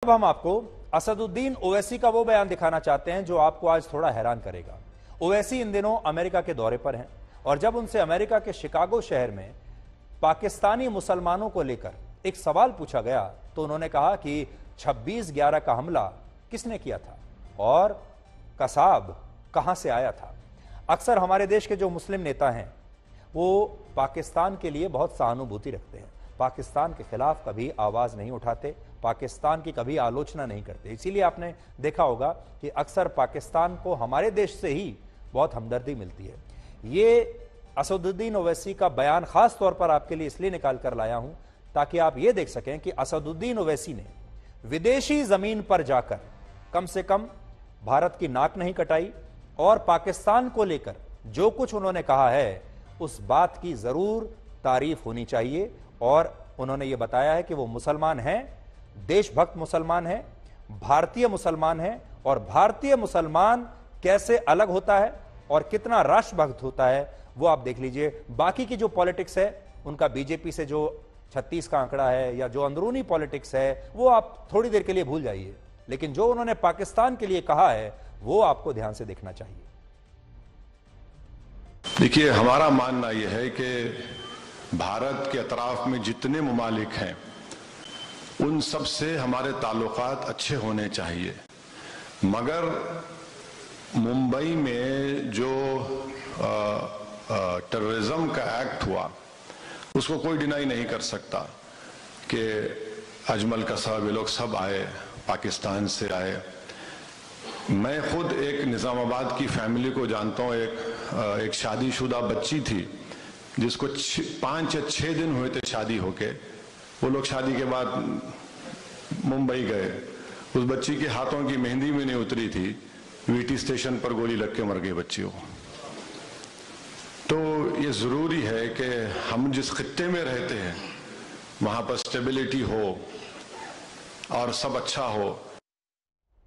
अब हम आपको असदुद्दीन ओवैसी का वो बयान दिखाना चाहते हैं जो आपको आज थोड़ा हैरान करेगा। ओवैसी इन दिनों अमेरिका के दौरे पर हैं और जब उनसे अमेरिका के शिकागो शहर में पाकिस्तानी मुसलमानों को लेकर एक सवाल पूछा गया तो उन्होंने कहा कि 26/11 का हमला किसने किया था और कसाब कहां से आया था। अक्सर हमारे देश के जो मुस्लिम नेता हैं वो पाकिस्तान के लिए बहुत सहानुभूति रखते हैं, पाकिस्तान के खिलाफ कभी आवाज नहीं उठाते, पाकिस्तान की कभी आलोचना नहीं करते। इसीलिए आपने देखा होगा कि अक्सर पाकिस्तान को हमारे देश से ही बहुत हमदर्दी मिलती है। ये असदुद्दीन ओवैसी का बयान खास तौर पर आपके लिए इसलिए निकाल कर लाया हूं ताकि आप ये देख सकें कि असदुद्दीन ओवैसी ने विदेशी जमीन पर जाकर कम से कम भारत की नाक नहीं कटाई और पाकिस्तान को लेकर जो कुछ उन्होंने कहा है उस बात की जरूर तारीफ होनी चाहिए। और उन्होंने ये बताया है कि वो मुसलमान हैं, देशभक्त मुसलमान हैं, भारतीय मुसलमान हैं और भारतीय मुसलमान कैसे अलग होता है और कितना राष्ट्रभक्त होता है वो आप देख लीजिए। बाकी की जो पॉलिटिक्स है उनका बीजेपी से जो 36 का आंकड़ा है या जो अंदरूनी पॉलिटिक्स है वो आप थोड़ी देर के लिए भूल जाइए, लेकिन जो उन्होंने पाकिस्तान के लिए कहा है वो आपको ध्यान से देखना चाहिए। देखिए, हमारा मानना यह है कि भारत के अतराफ में जितने ममालिक हैं उन सब से हमारे ताल्लुकात अच्छे होने चाहिए, मगर मुंबई में जो टेररिज्म का एक्ट हुआ उसको कोई डिनाई नहीं कर सकता कि अजमल कसाब ये लोग सब आए, पाकिस्तान से आए। मैं खुद एक निजामाबाद की फैमिली को जानता हूँ, एक शादीशुदा बच्ची थी जिसको 5 या 6 दिन हुए थे शादी होके। वो लोग शादी के बाद मुंबई गए, उस बच्ची के हाथों की मेहंदी में नहीं उतरी थी, वीटी स्टेशन पर गोली लग के मर गई बच्ची को। तो ये जरूरी है कि हम जिस खित्ते में रहते हैं वहां पर स्टेबिलिटी हो और सब अच्छा हो।